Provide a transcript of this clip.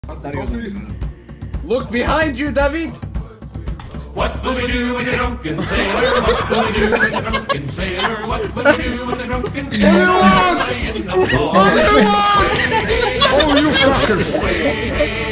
Look behind you, Davit! What will we do with the drunken sailor? What will we do with the drunken sailor? What will we do with the drunken sailor? What do you want? Oh, you fuckers!